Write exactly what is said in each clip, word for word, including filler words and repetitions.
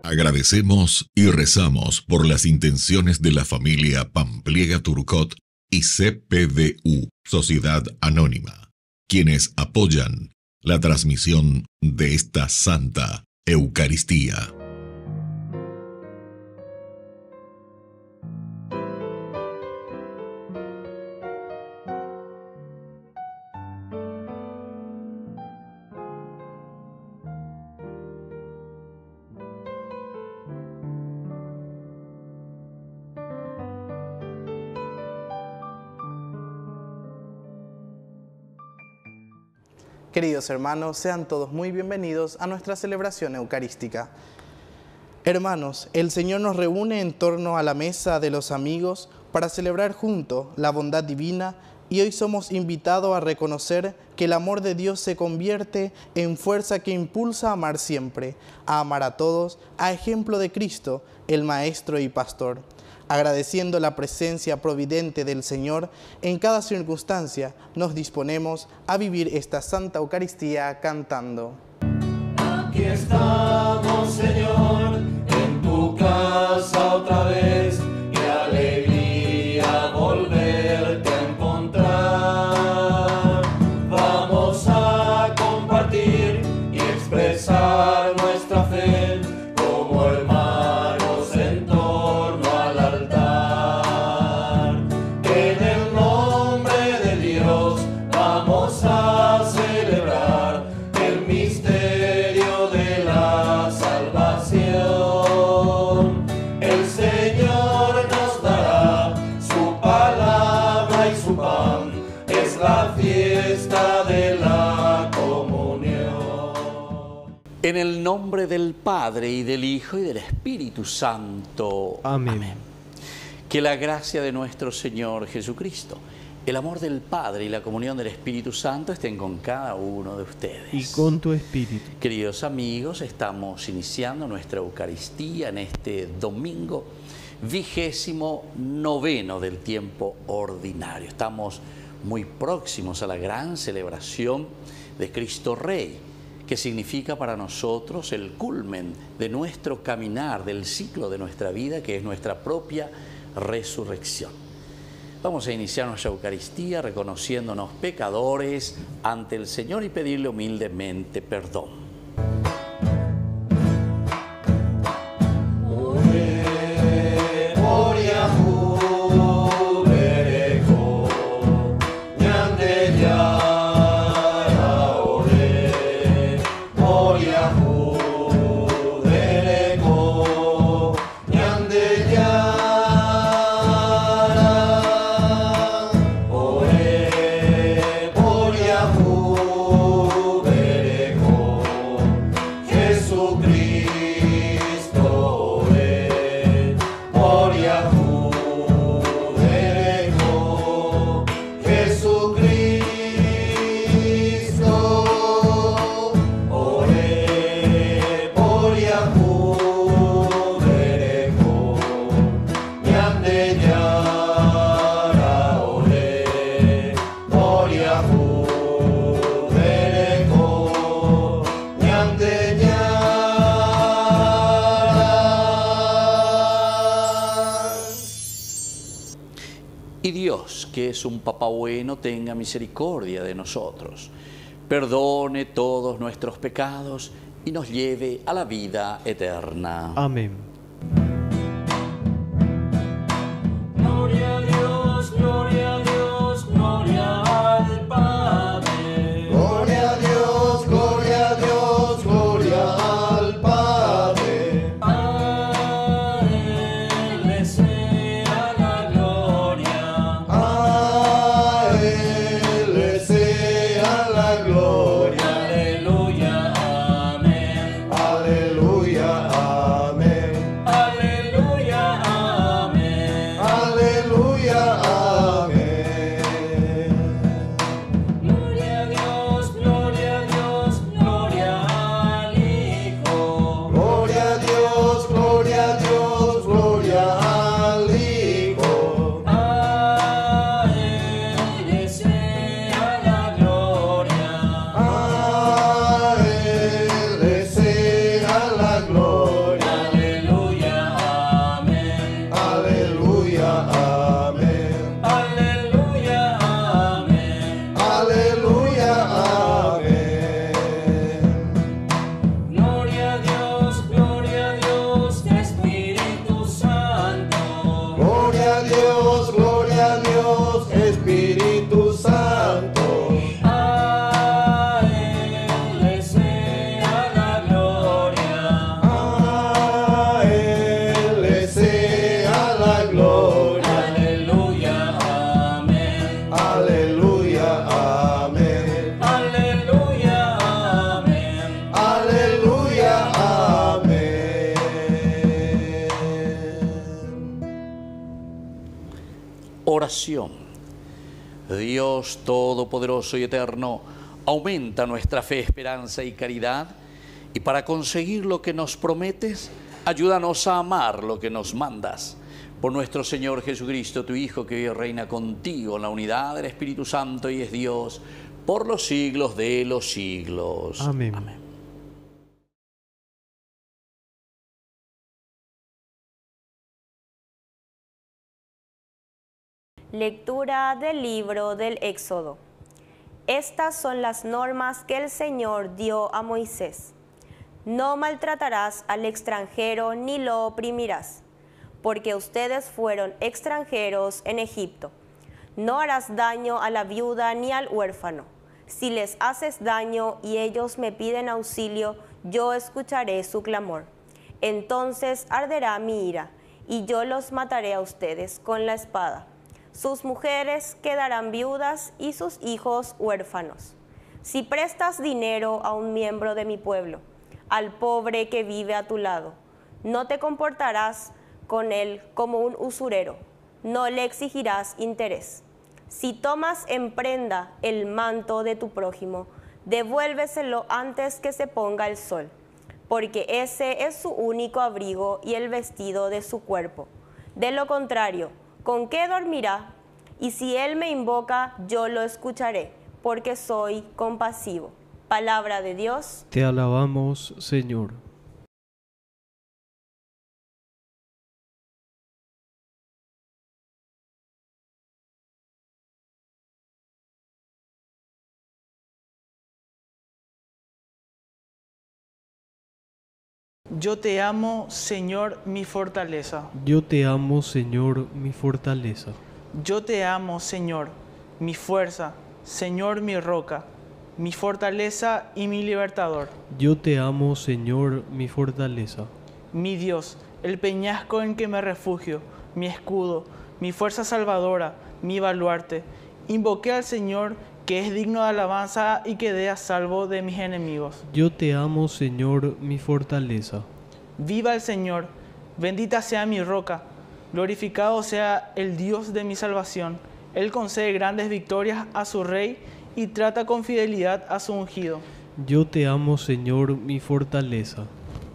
Agradecemos y rezamos por las intenciones de la familia Pampliega Turcot y C P D U, Sociedad Anónima, quienes apoyan la transmisión de esta Santa Eucaristía. Queridos hermanos, sean todos muy bienvenidos a nuestra celebración eucarística. Hermanos, el Señor nos reúne en torno a la mesa de los amigos para celebrar juntos la bondad divina, y hoy somos invitados a reconocer que el amor de Dios se convierte en fuerza que impulsa a amar siempre, a amar a todos, a ejemplo de Cristo, el Maestro y Pastor. Agradeciendo la presencia providente del Señor en cada circunstancia, nos disponemos a vivir esta Santa Eucaristía cantando. Aquí estamos, Señor, en tu casa otra vez. Qué alegría volverte a encontrar. Vamos a compartir y expresar nuestra fe como hermanos en torno al altar. En el nombre de Dios vamos a celebrar el misterio de la salvación. El Señor nos dará su palabra y su pan. Es la fiesta de la comunión. En el nombre del Padre, y del Hijo, y del Espíritu Santo. Amén. Amén. Que la gracia de nuestro Señor Jesucristo, el amor del Padre y la comunión del Espíritu Santo estén con cada uno de ustedes. Y con tu espíritu. Queridos amigos, estamos iniciando nuestra Eucaristía en este domingo vigésimo noveno del tiempo ordinario. Estamos muy próximos a la gran celebración de Cristo Rey, que significa para nosotros el culmen de nuestro caminar, del ciclo de nuestra vida, que es nuestra propia resurrección. Vamos a iniciar nuestra Eucaristía reconociéndonos pecadores ante el Señor y pedirle humildemente perdón. Y Dios, que es un Papá bueno, tenga misericordia de nosotros, perdone todos nuestros pecados y nos lleve a la vida eterna. Amén. Gloria a Dios, gloria a Dios, gloria al Padre. Gloria a Dios, gloria a Dios, gloria al Padre. A Él sea la gloria. A Él sea la gloria. Aleluya, amén. Aleluya, amén. Oración. Dios Todopoderoso y Eterno, aumenta nuestra fe, esperanza y caridad, y para conseguir lo que nos prometes, ayúdanos a amar lo que nos mandas. Por nuestro Señor Jesucristo, tu Hijo, que vive y reina contigo en la unidad del Espíritu Santo y es Dios, por los siglos de los siglos. Amén. Amén. Lectura del libro del Éxodo. Estas son las normas que el Señor dio a Moisés. No maltratarás al extranjero ni lo oprimirás, porque ustedes fueron extranjeros en Egipto. No harás daño a la viuda ni al huérfano. Si les haces daño y ellos me piden auxilio, yo escucharé su clamor. Entonces arderá mi ira, y yo los mataré a ustedes con la espada. Sus mujeres quedarán viudas y sus hijos huérfanos. Si prestas dinero a un miembro de mi pueblo, al pobre que vive a tu lado, no te comportarás con él como un usurero, no le exigirás interés. Si tomas en prenda el manto de tu prójimo, devuélveselo antes que se ponga el sol, porque ese es su único abrigo y el vestido de su cuerpo. De lo contrario, ¿con qué dormirá? Y si él me invoca, yo lo escucharé, porque soy compasivo. Palabra de Dios. Te alabamos, Señor. Yo te amo, Señor, mi fortaleza. Yo te amo, Señor, mi fortaleza. Yo te amo, Señor, mi fuerza, Señor, mi roca, mi fortaleza y mi libertador. Yo te amo, Señor, mi fortaleza. Mi Dios, el peñasco en que me refugio, mi escudo, mi fuerza salvadora, mi baluarte. Invoqué al Señor, que es digno de alabanza y quedé a salvo de mis enemigos. Yo te amo, Señor, mi fortaleza. Viva el Señor, bendita sea mi roca, glorificado sea el Dios de mi salvación. Él concede grandes victorias a su rey y trata con fidelidad a su ungido. Yo te amo, Señor, mi fortaleza.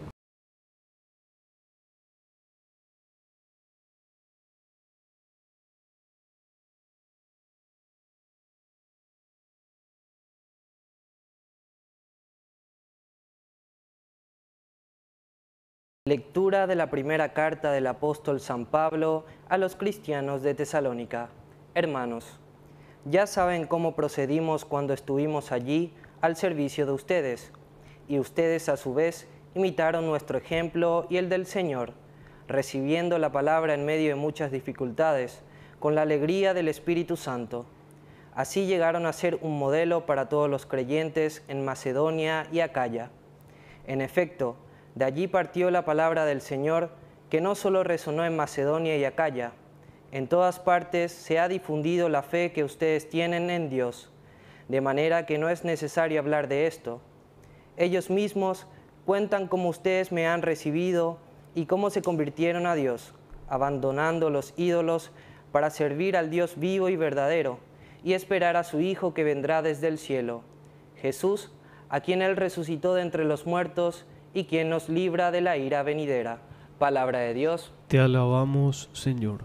Lectura de la primera carta del apóstol San Pablo a los cristianos de Tesalónica. Hermanos, ya saben cómo procedimos cuando estuvimos allí al servicio de ustedes, y ustedes a su vez imitaron nuestro ejemplo y el del Señor, recibiendo la palabra en medio de muchas dificultades, con la alegría del Espíritu Santo. Así llegaron a ser un modelo para todos los creyentes en Macedonia y Acaya. En efecto, de allí partió la palabra del Señor, que no solo resonó en Macedonia y Acaya. En todas partes se ha difundido la fe que ustedes tienen en Dios, de manera que no es necesario hablar de esto. Ellos mismos cuentan cómo ustedes me han recibido y cómo se convirtieron a Dios, abandonando los ídolos para servir al Dios vivo y verdadero, y esperar a su Hijo que vendrá desde el cielo, Jesús, a quien Él resucitó de entre los muertos y quien nos libra de la ira venidera. Palabra de Dios. Te alabamos, Señor.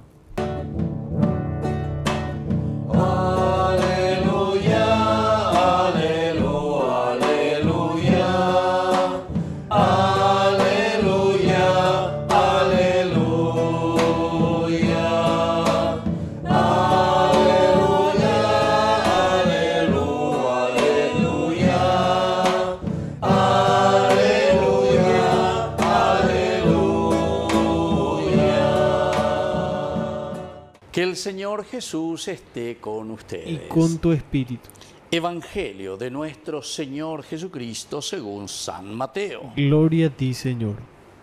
Aleluya, aleluya, aleluya, aleluya, aleluya, aleluya, aleluya, Que el Señor Jesús esté con ustedes. Y con tu espíritu. Evangelio de nuestro Señor Jesucristo según San Mateo. Gloria a ti, Señor.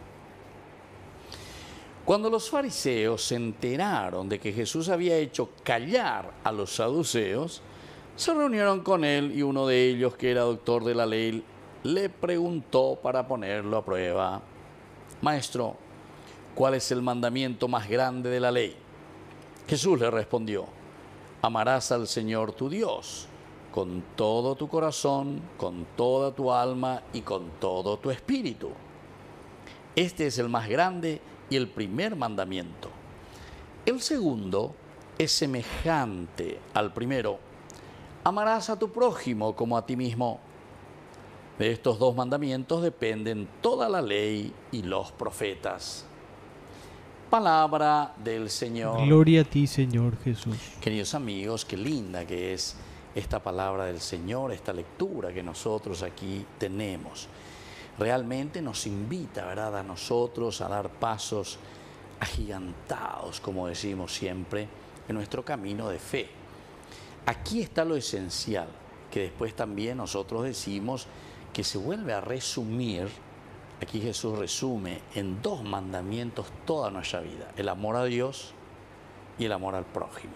Cuando los fariseos se enteraron de que Jesús había hecho callar a los saduceos, se reunieron con él y uno de ellos, que era doctor de la ley, le preguntó para ponerlo a prueba: Maestro, ¿cuál es el mandamiento más grande de la ley? Jesús le respondió: amarás al Señor tu Dios con todo tu corazón, con toda tu alma y con todo tu espíritu. Este es el más grande y el primer mandamiento. El segundo es semejante al primero: amarás a tu prójimo como a ti mismo. De estos dos mandamientos dependen toda la ley y los profetas. Palabra del Señor. Gloria a ti, Señor Jesús. Queridos amigos, qué linda que es esta palabra del Señor, esta lectura que nosotros aquí tenemos. Realmente nos invita, ¿verdad?, a nosotros a dar pasos agigantados, como decimos siempre, en nuestro camino de fe. Aquí está lo esencial, que después también nosotros decimos que se vuelve a resumir. Aquí Jesús resume en dos mandamientos toda nuestra vida: el amor a Dios y el amor al prójimo.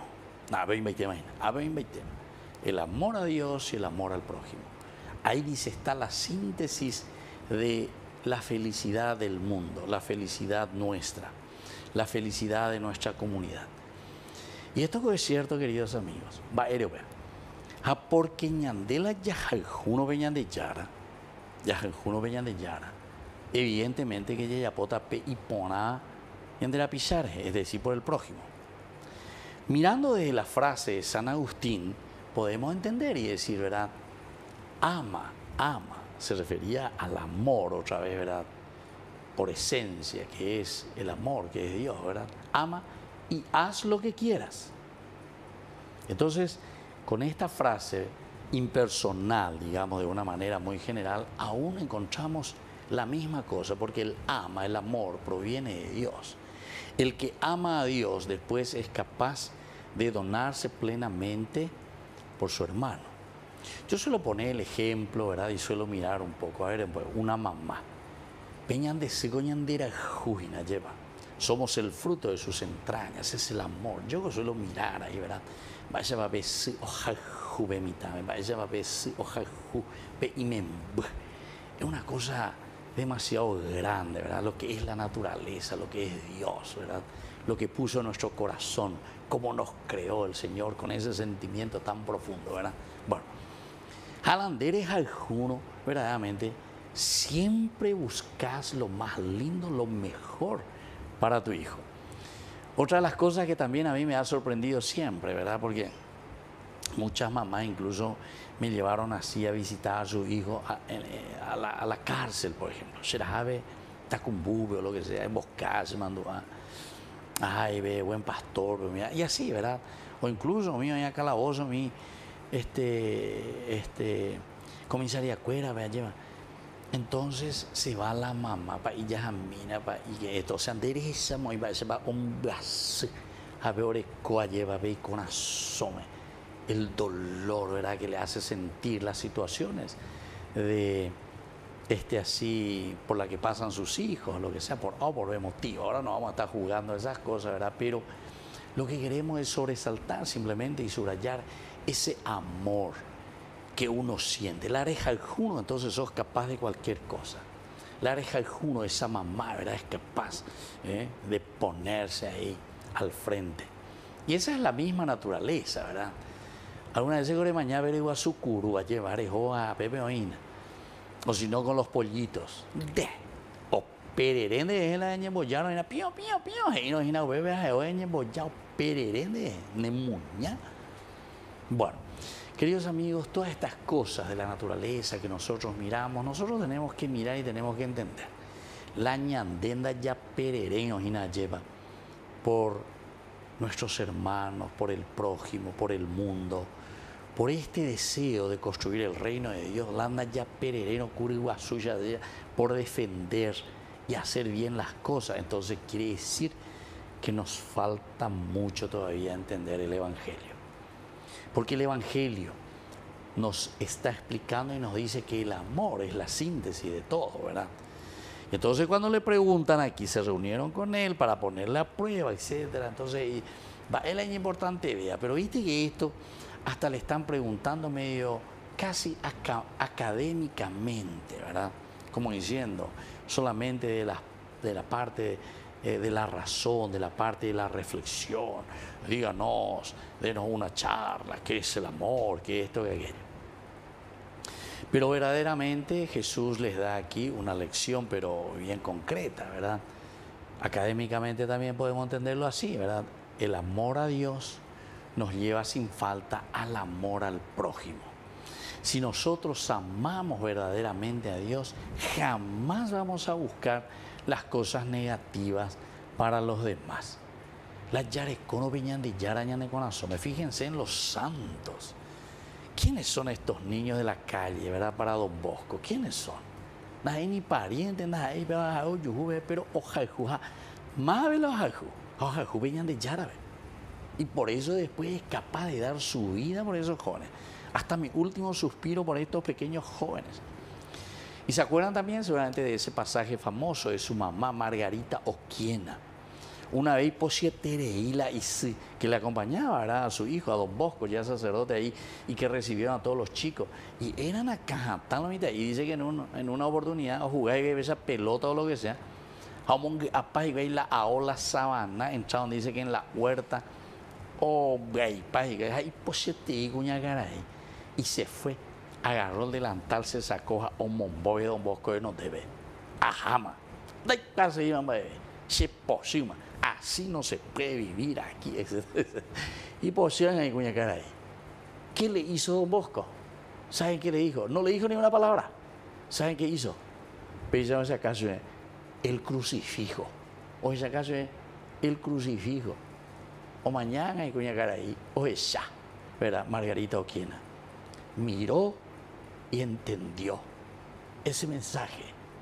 El amor a Dios y el amor al prójimo. Ahí dice, está la síntesis de la felicidad del mundo, la felicidad nuestra, la felicidad de nuestra comunidad. Y esto es cierto, queridos amigos. Va, ereo, a porque ñandela yajaljuno veñan de yara, yajaljuno veñan de yara. Evidentemente que ella pota pe y pona en de la pisar, es decir, por el prójimo. Mirando desde la frase de San Agustín, podemos entender y decir, ¿verdad? Ama, ama, se refería al amor otra vez, ¿verdad? Por esencia, que es el amor, que es Dios, ¿verdad? Ama y haz lo que quieras. Entonces, con esta frase impersonal, digamos, de una manera muy general, aún encontramos la misma cosa, porque el ama, el amor, proviene de Dios. El que ama a Dios después es capaz de donarse plenamente por su hermano. Yo suelo poner el ejemplo, ¿verdad? Y suelo mirar un poco, a ver, una mamá. Peñan de segoñandera jujina lleva. Somos el fruto de sus entrañas, es el amor. Yo suelo mirar ahí, ¿verdad? Vaya va a ver si ojalá jube mitad, vaya va a ver si ojalá jube y me. Es una cosa demasiado grande, ¿verdad? Lo que es la naturaleza, lo que es Dios, ¿verdad? Lo que puso en nuestro corazón, cómo nos creó el Señor con ese sentimiento tan profundo, ¿verdad? Bueno, Jalanderes alguno, verdaderamente, siempre buscas lo más lindo, lo mejor para tu hijo. Otra de las cosas que también a mí me ha sorprendido siempre, ¿verdad? Porque muchas mamás incluso me llevaron así a visitar a su hijo a, a, la, a la cárcel, por ejemplo. Serave, Tacumbube o lo que sea, en Boscas, se mandó a. Ay, ve, buen pastor, mira, y así, ¿verdad? O incluso, mío, en el calabozo, mi, este, este, comisaría cuera, vea, lleva. Entonces se va la mamá, pa, y ya jamina, pa, y que esto, o sea, endereza, muy va, se va un brazo, a ver, coa lleva, ve, con asome, el dolor, ¿verdad?, que le hace sentir las situaciones de, este, así, por la que pasan sus hijos, lo que sea, por, oh, por motivo. Ahora no vamos a estar jugando esas cosas, ¿verdad? Pero lo que queremos es sobresaltar simplemente y subrayar ese amor que uno siente. La areja al juno, entonces sos capaz de cualquier cosa. La areja al juno, esa mamá, ¿verdad?, es capaz ¿eh? de ponerse ahí al frente. Y esa es la misma naturaleza, ¿verdad? Alguna vez se mañana ver a su curu a llevar a Pepe Oína. O si no, con los pollitos. De. O pererén de la ñe bollano, era pío, pío, pío. Y no es una bebé a ñe bollado, pererén de nemuña. Bueno, queridos amigos, todas estas cosas de la naturaleza que nosotros miramos, nosotros tenemos que mirar y tenemos que entender. La ñandenda ya pererén o jina lleva por nuestros hermanos, por el prójimo, por el mundo. Por este deseo de construir el reino de Dios, landa ya perereno curigua suya de por defender y hacer bien las cosas. Entonces quiere decir que nos falta mucho todavía entender el Evangelio. Porque el Evangelio nos está explicando y nos dice que el amor es la síntesis de todo, ¿verdad? Entonces cuando le preguntan aquí, se reunieron con él para ponerle a prueba, etcétera. Entonces, y, va, él es importante, vea, pero viste que esto hasta le están preguntando medio casi aca académicamente, ¿verdad? Como diciendo, solamente de la, de la parte eh, de la razón, de la parte de la reflexión. Díganos, denos una charla, qué es el amor, qué esto, qué aquello. Pero verdaderamente Jesús les da aquí una lección, pero bien concreta, ¿verdad? Académicamente también podemos entenderlo así, ¿verdad? El amor a Dios nos lleva sin falta al amor al prójimo. Si nosotros amamos verdaderamente a Dios, jamás vamos a buscar las cosas negativas para los demás. Las yarecono viñan de yarañane con asome. Fíjense en los santos. ¿Quiénes son estos niños de la calle, verdad? Para Don Bosco, ¿quiénes son? Nadie ni parientes, nadie, pero ojalá, más de los ojalá, viñan de yarabe. Y por eso después es capaz de dar su vida por esos jóvenes. Hasta mi último suspiro por estos pequeños jóvenes. Y se acuerdan también seguramente de ese pasaje famoso de su mamá Margarita Oquiena. Una vez posia Tereila y que le acompañaba, ¿verdad?, a su hijo, a Don Bosco, ya sacerdote ahí, y que recibieron a todos los chicos. Y eran acá, tal la mitad. Y dice que en, un, en una oportunidad, o jugar esa pelota o lo que sea, apá y la aola sabana, entraron, dice que en la huerta, o ahí, ahí posia te cuña caray. Y se fue, agarró el delantal, se sacó a un momboy de Don Bosco y no debe. Ajama, de casa iban bebé, se posima. Así no se puede vivir aquí. Y pusieron ahí cuña caray. ¿Qué le hizo Don Bosco? ¿Saben qué le dijo? No le dijo ni una palabra. ¿Saben qué hizo? Pero ese acaso es el crucifijo. O ese acaso es el crucifijo. O mañana hay cuña caray. O esa, ¿verdad? Margarita Oquiena miró y entendió ese mensaje.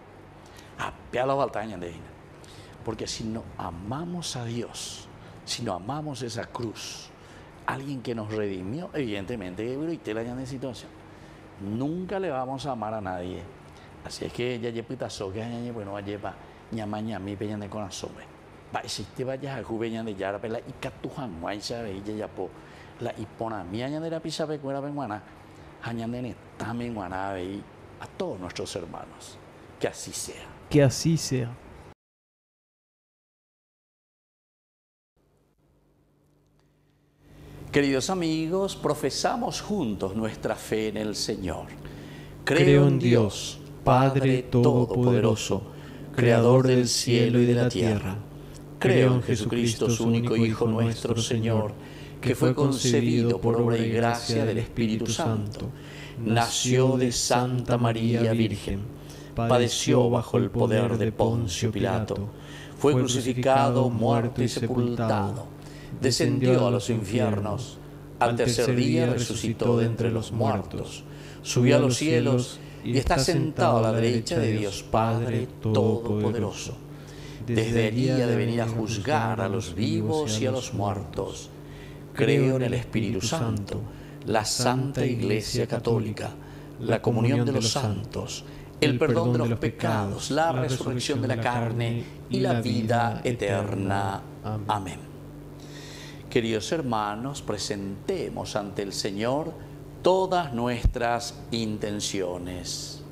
A los baltañas de Ina. Porque si no amamos a Dios, si no amamos esa cruz, alguien que nos redimió, evidentemente, la situación, nunca le vamos a amar a nadie. Así es que ya llepita soque, bueno, va a llevar ñama ñami, peñan de corazón. Va, si te vayas a juveñan de yara, pela y catujan, guay, sabe, y ya po, la hipona mía, ñan de la pisa, pecuera, penguana, añan de netame, guanabe, y a todos nuestros hermanos. Que así sea. Que así sea. Queridos amigos, profesamos juntos nuestra fe en el Señor. Creo, Creo en Dios, Padre Todopoderoso, Creador del cielo y de la tierra. Creo en Jesucristo, su único Hijo nuestro Señor, que fue concebido por obra y gracia del Espíritu Santo. Nació de Santa María Virgen, padeció bajo el poder de Poncio Pilato, fue crucificado, muerto y sepultado. Descendió a los infiernos, al tercer día resucitó de entre los muertos, subió a los cielos y está sentado a la derecha de Dios Padre Todopoderoso. Desde allí ha de venir a juzgar a los vivos y a los muertos. Creo en el Espíritu Santo, la Santa Iglesia Católica, la comunión de los santos, el perdón de los pecados, la resurrección de la carne y la vida eterna. Amén. Queridos hermanos, presentemos ante el Señor todas nuestras intenciones.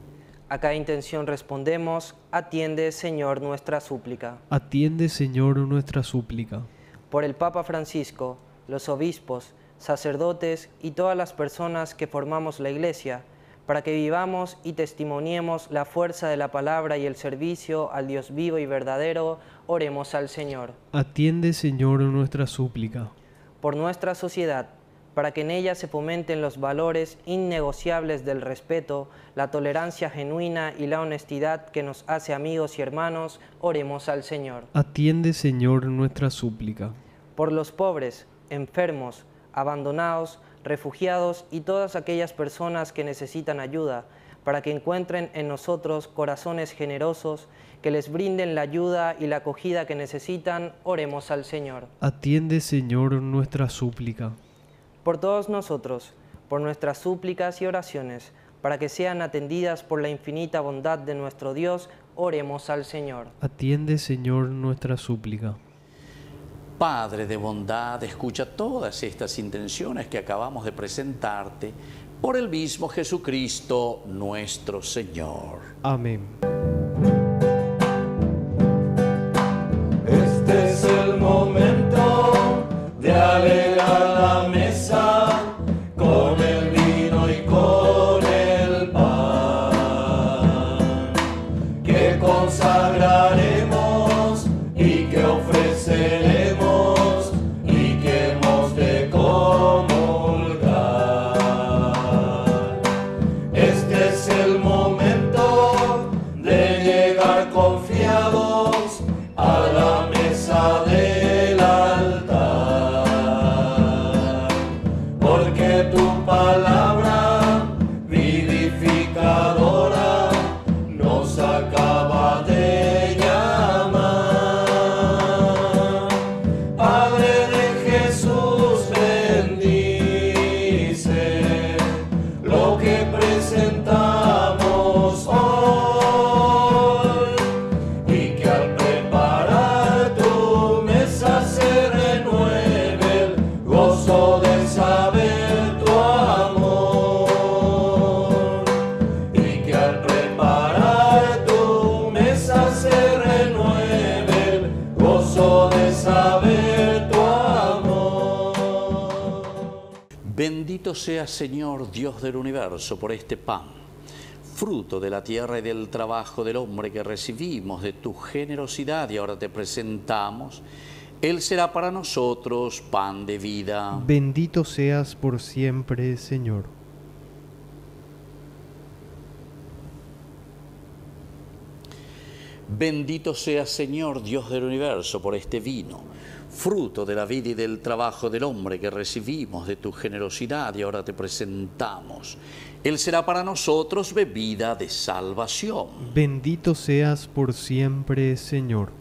A cada intención respondemos: atiende, Señor, nuestra súplica. Atiende, Señor, nuestra súplica. Por el Papa Francisco, los obispos, sacerdotes y todas las personas que formamos la Iglesia, para que vivamos y testimoniemos la fuerza de la palabra y el servicio al Dios vivo y verdadero, oremos al Señor. Atiende, Señor, nuestra súplica. Por nuestra sociedad, para que en ella se fomenten los valores innegociables del respeto, la tolerancia genuina y la honestidad que nos hace amigos y hermanos, oremos al Señor. Atiende, Señor, nuestra súplica. Por los pobres, enfermos, abandonados, refugiados y todas aquellas personas que necesitan ayuda, para que encuentren en nosotros corazones generosos que les brinden la ayuda y la acogida que necesitan, oremos al Señor. Atiende, Señor, nuestra súplica. Por todos nosotros, por nuestras súplicas y oraciones, para que sean atendidas por la infinita bondad de nuestro Dios, oremos al Señor. Atiende, Señor, nuestra súplica. Padre de bondad, escucha todas estas intenciones que acabamos de presentarte por el mismo Jesucristo nuestro Señor. Amén. Este es el momento de alegrar la mesa con el vino y con el pan, que consagraremos y que ofreceremos y que hemos de comulgar. Este es el momento de llegar confiados a la mesa del altar, porque tu palabra vivificadora nos acaba de llamar. Padre de Jesús, bendice lo que presentamos hoy, y que al preparar tu mesa se renueve el gozo de saber tu amor, y que al preparar tu mesa se renueve el gozo de saber tu amor. Bendito sea, Señor, Dios del universo, por este pan, fruto de la tierra y del trabajo del hombre que recibimos de tu generosidad y ahora te presentamos. Él será para nosotros pan de vida. Bendito seas por siempre, Señor. Bendito sea, Señor, Dios del universo, por este vino, fruto de la vida y del trabajo del hombre que recibimos de tu generosidad y ahora te presentamos. Él será para nosotros bebida de salvación. Bendito seas por siempre, Señor.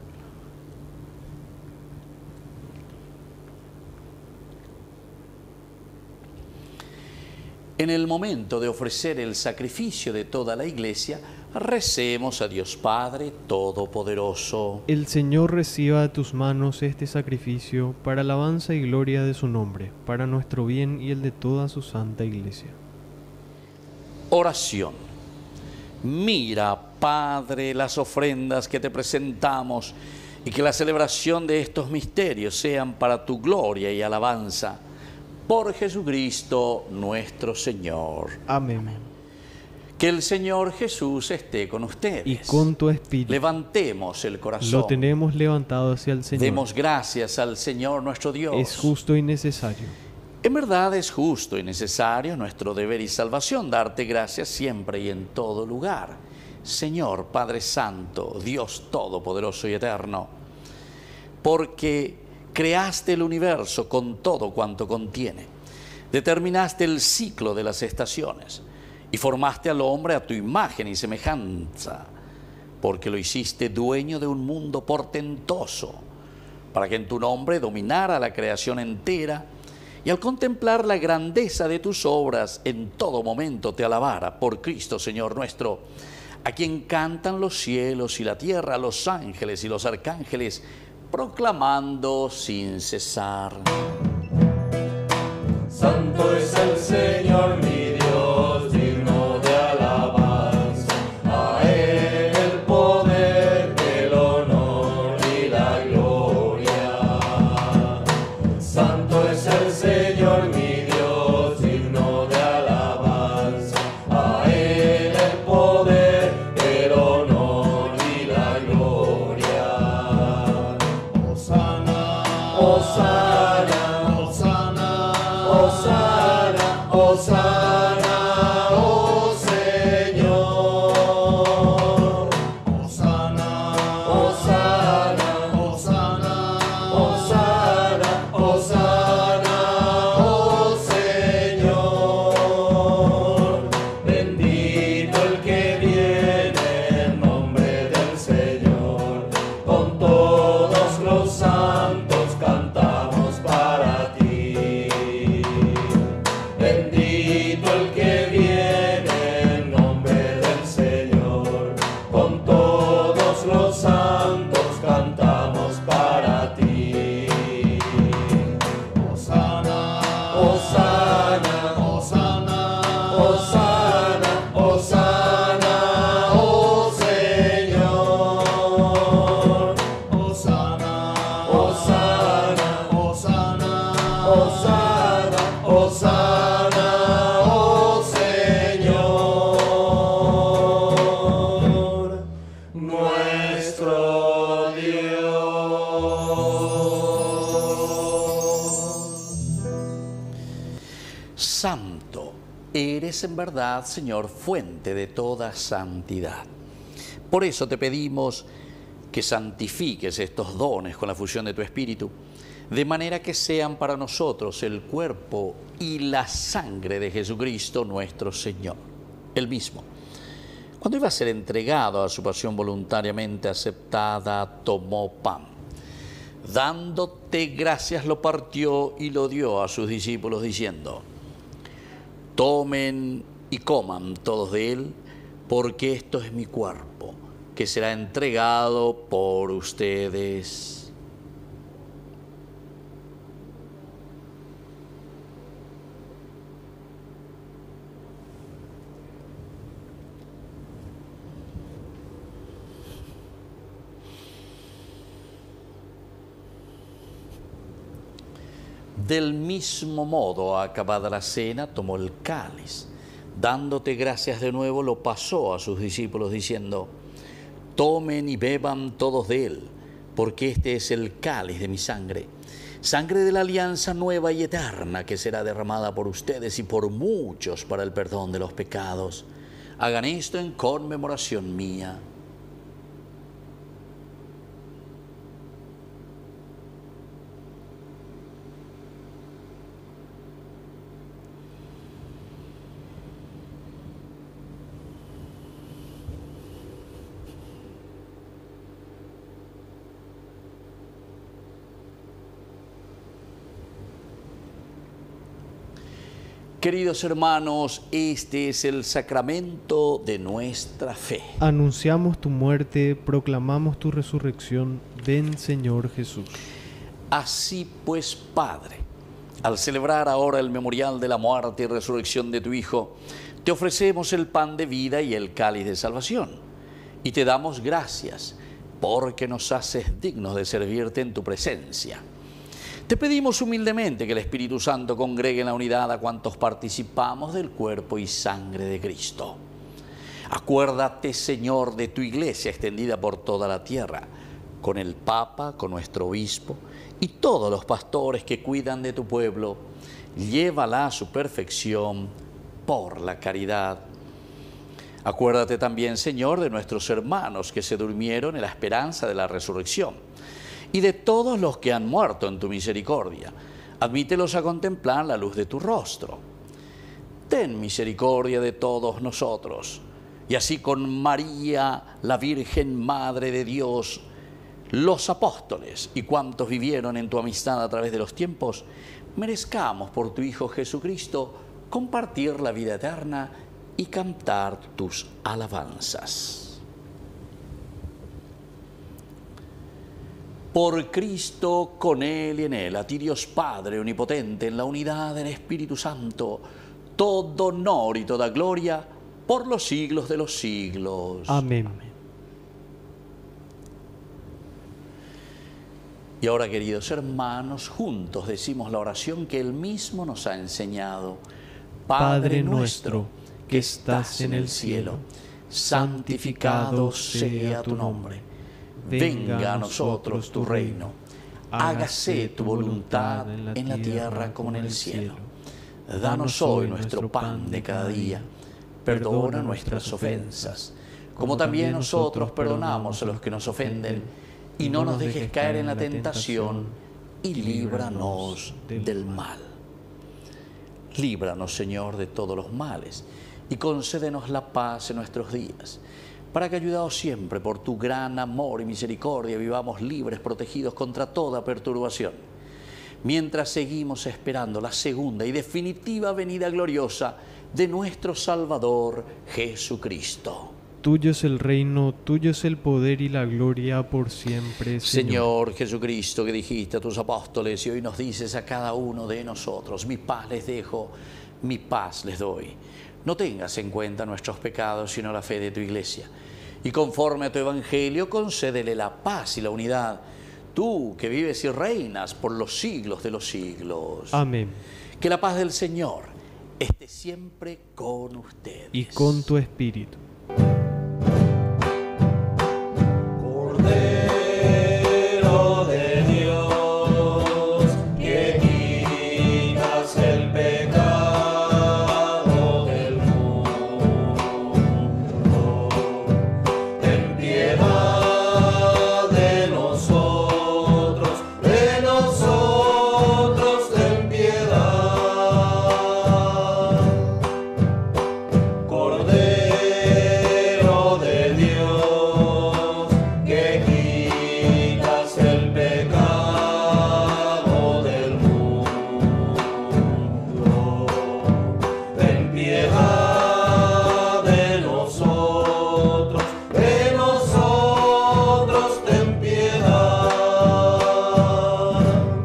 En el momento de ofrecer el sacrificio de toda la Iglesia, recemos a Dios Padre Todopoderoso. El Señor reciba de tus manos este sacrificio para alabanza y gloria de su nombre, para nuestro bien y el de toda su santa Iglesia. Oración. Mira, Padre, las ofrendas que te presentamos y que la celebración de estos misterios sean para tu gloria y alabanza. Por Jesucristo nuestro Señor. Amén. Que el Señor Jesús esté con ustedes. Y con tu espíritu. Levantemos el corazón. Lo tenemos levantado hacia el Señor. Demos gracias al Señor nuestro Dios. Es justo y necesario. En verdad es justo y necesario, nuestro deber y salvación, darte gracias siempre y en todo lugar. Señor, Padre Santo, Dios Todopoderoso y Eterno, porque creaste el universo con todo cuanto contiene, determinaste el ciclo de las estaciones y formaste al hombre a tu imagen y semejanza, porque lo hiciste dueño de un mundo portentoso, para que en tu nombre dominara la creación entera y al contemplar la grandeza de tus obras en todo momento te alabara por Cristo Señor nuestro, a quien cantan los cielos y la tierra, los ángeles y los arcángeles, proclamando sin cesar. Santo es el Señor mi Dios, digno de alabanza. A Él el poder, el honor y la gloria. Santo es el Señor mi Dios, digno de alabanza. A Él el poder, el honor y la gloria. Hosana, Hosana, Hosana, Hosana, Hosana, oh Señor. Hosana, Hosana, Hosana, Hosana, Hosana, oh Hosana, Hosana, oh Señor, nuestro Dios. Santo eres en verdad, Señor, fuente de toda santidad. Por eso te pedimos que santifiques estos dones con la fusión de tu Espíritu, de manera que sean para nosotros el cuerpo y la sangre de Jesucristo nuestro Señor. Él mismo, cuando iba a ser entregado a su pasión voluntariamente aceptada, tomó pan. Dándote gracias lo partió y lo dio a sus discípulos diciendo: tomen y coman todos de él, porque esto es mi cuerpo, que será entregado por ustedes. Del mismo modo, acabada la cena, tomó el cáliz. Dándote gracias de nuevo, lo pasó a sus discípulos diciendo: tomen y beban todos de él, porque este es el cáliz de mi sangre, sangre de la alianza nueva y eterna, que será derramada por ustedes y por muchos para el perdón de los pecados. Hagan esto en conmemoración mía. Queridos hermanos, este es el sacramento de nuestra fe. Anunciamos tu muerte, proclamamos tu resurrección. Ven, Señor Jesús. Así pues, Padre, al celebrar ahora el memorial de la muerte y resurrección de tu Hijo, te ofrecemos el pan de vida y el cáliz de salvación. Y te damos gracias porque nos haces dignos de servirte en tu presencia. Te pedimos humildemente que el Espíritu Santo congregue en la unidad a cuantos participamos del cuerpo y sangre de Cristo. Acuérdate, Señor, de tu iglesia extendida por toda la tierra, con el Papa, con nuestro obispo y todos los pastores que cuidan de tu pueblo. Llévala a su perfección por la caridad. Acuérdate también, Señor, de nuestros hermanos que se durmieron en la esperanza de la resurrección, y de todos los que han muerto en tu misericordia. Admítelos a contemplar la luz de tu rostro. Ten misericordia de todos nosotros, y así con María, la Virgen Madre de Dios, los apóstoles y cuantos vivieron en tu amistad a través de los tiempos, merezcamos por tu Hijo Jesucristo compartir la vida eterna y cantar tus alabanzas. Por Cristo, con Él y en Él, a ti Dios Padre Omnipotente, en la unidad del Espíritu Santo, todo honor y toda gloria por los siglos de los siglos. Amén. Amén. Y ahora, queridos hermanos, juntos decimos la oración que Él mismo nos ha enseñado. Padre nuestro, que estás en el cielo, santificado sea tu nombre. Venga a nosotros tu reino, hágase tu voluntad en la tierra como en el cielo. Danos hoy nuestro pan de cada día, perdona nuestras ofensas, como también nosotros perdonamos a los que nos ofenden, y no nos dejes caer en la tentación, y líbranos del mal. Líbranos, Señor, de todos los males, y concédenos la paz en nuestros días, para que, ayudados siempre por tu gran amor y misericordia, vivamos libres, protegidos contra toda perturbación, mientras seguimos esperando la segunda y definitiva venida gloriosa de nuestro Salvador Jesucristo. Tuyo es el reino, tuyo es el poder y la gloria por siempre, Señor. Señor Jesucristo, que dijiste a tus apóstoles y hoy nos dices a cada uno de nosotros: mi paz les dejo, mi paz les doy. No tengas en cuenta nuestros pecados, sino la fe de tu iglesia. Y conforme a tu evangelio, concédele la paz y la unidad, tú que vives y reinas por los siglos de los siglos. Amén. Que la paz del Señor esté siempre con ustedes. Y con tu espíritu. Cordero de Dios, que quitas el pecado del mundo, ten piedad de nosotros, de nosotros ten piedad. Cordero de Dios, que quitas el pecado del mundo, ten piedad de nosotros, de nosotros ten piedad.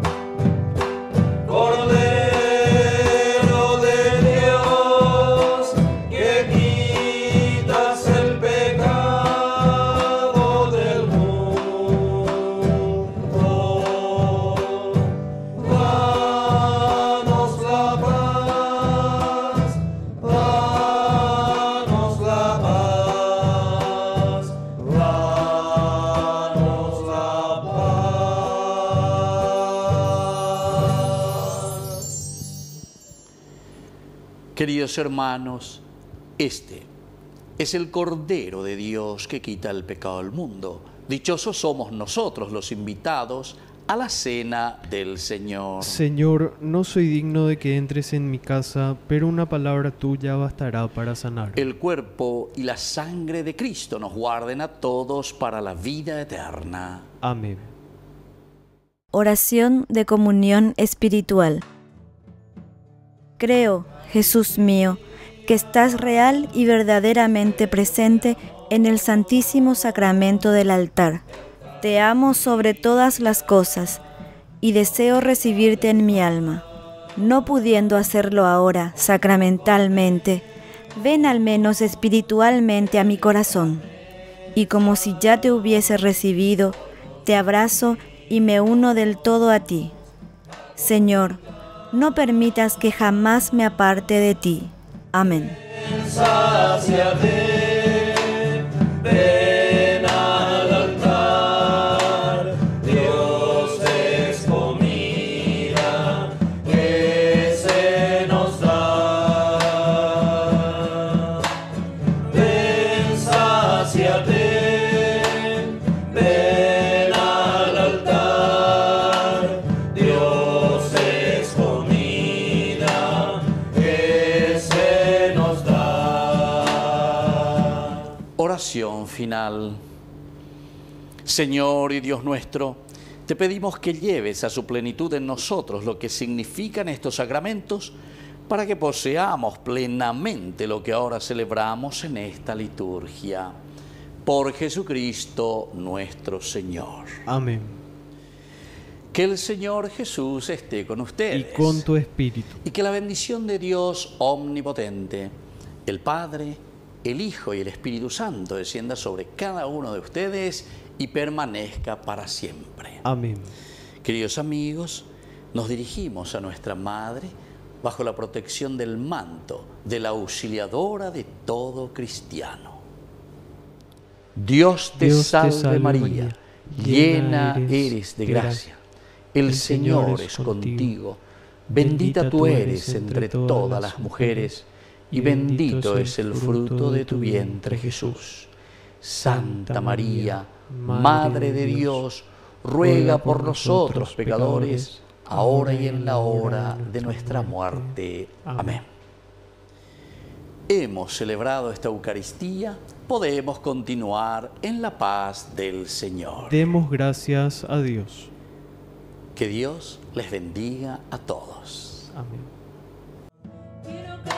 Cordero de Dios, que quitas el pecado del mundo, danos la paz, danos la paz, danos la paz. Queridos hermanos, este es el Cordero de Dios que quita el pecado del mundo. Dichosos somos nosotros los invitados a la cena del Señor. Señor, no soy digno de que entres en mi casa, pero una palabra tuya bastará para sanar. El cuerpo y la sangre de Cristo nos guarden a todos para la vida eterna. Amén. Oración de comunión espiritual. Creo, Jesús mío, que estás real y verdaderamente presente en el Santísimo Sacramento del altar. Te amo sobre todas las cosas y deseo recibirte en mi alma. No pudiendo hacerlo ahora sacramentalmente, ven al menos espiritualmente a mi corazón. Y como si ya te hubiese recibido, te abrazo y me uno del todo a ti. Señor, no permitas que jamás me aparte de ti. Amén. Sáciate, ven al altar, Dios es comida que se nos da. Ven, sáciate, ven al altar, Dios es comida que se nos da. Oración final. Señor y Dios nuestro, te pedimos que lleves a su plenitud en nosotros lo que significan estos sacramentos para que poseamos plenamente lo que ahora celebramos en esta liturgia. Por Jesucristo nuestro Señor. Amén. Que el Señor Jesús esté con ustedes. Y con tu espíritu. Y que la bendición de Dios omnipotente, el Padre, el Hijo y el Espíritu Santo descienda sobre cada uno de ustedes y permanezca para siempre. Amén. Queridos amigos, nos dirigimos a nuestra Madre bajo la protección del manto de la auxiliadora de todo cristiano. Dios te, Dios te salve, salve, María, María, llena eres de gracia. El Señor es contigo. Bendita tú eres entre todas las mujeres, y bendito es el fruto de tu vientre, Jesús. Santa María, Madre de Dios, ruega por nosotros pecadores, ahora y en la hora de nuestra muerte. Amén. Hemos celebrado esta Eucaristía, podemos continuar en la paz del Señor. Demos gracias a Dios. Que Dios les bendiga a todos. Amén. Quiero